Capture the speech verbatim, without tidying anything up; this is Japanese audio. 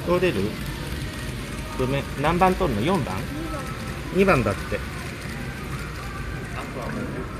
通れる？ごめん、何番取るの？ よん 番？ にばんだって。 あとはもう